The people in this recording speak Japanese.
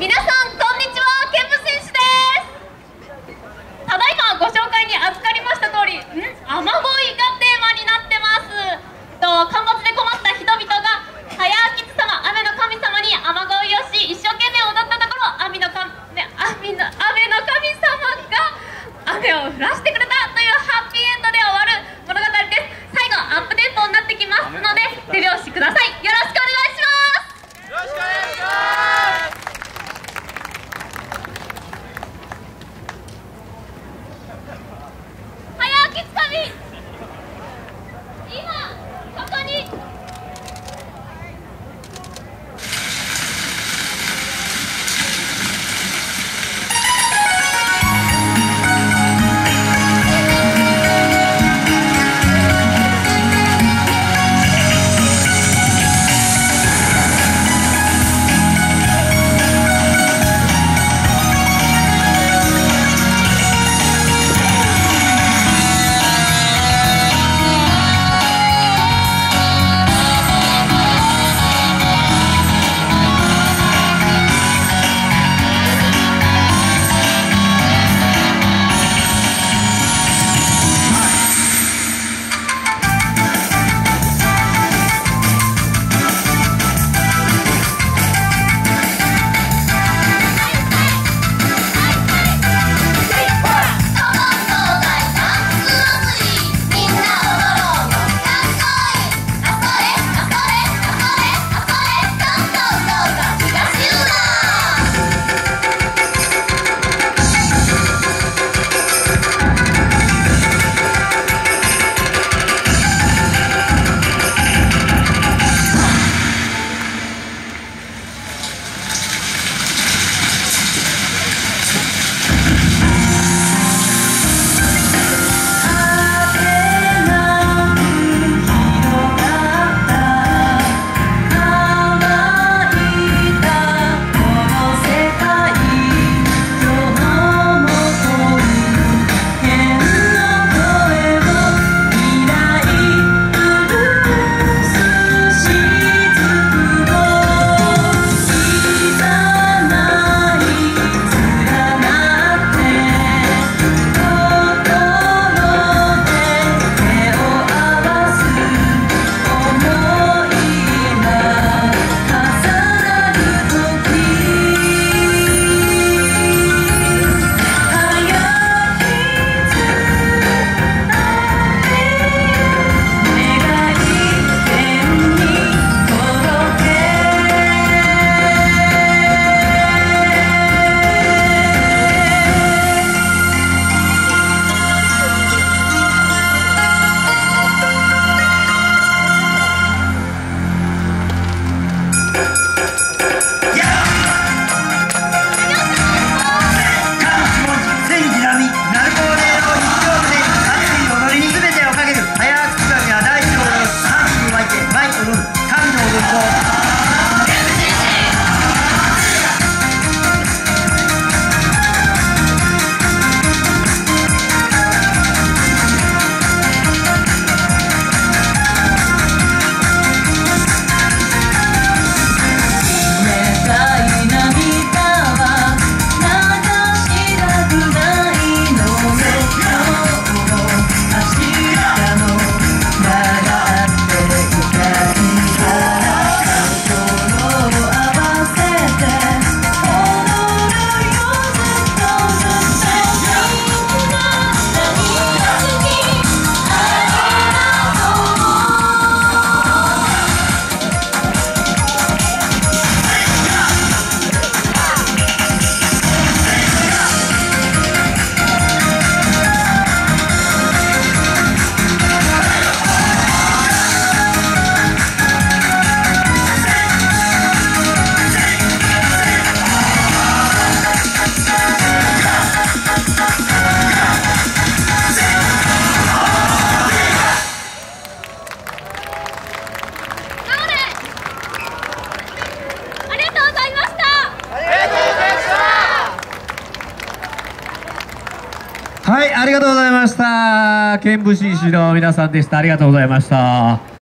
皆さんこんにちは、ケンプ選手です。ただいまご紹介に預かりました通り、雨乞いがテーマになってます。干ばつで困った人々が早明津様、雨の神様に雨乞いをし、一生懸命踊ったところ、雨の神様が雨を降らしてくれたというハッピーエンドで終わる物語です。最後アップデートになってきますので手拍子ください。よろしくお願いします。 よろしくお願いします。 早明津神、今ここにはい、ありがとうございました。ケンブシー氏の皆さんでした。ありがとうございました。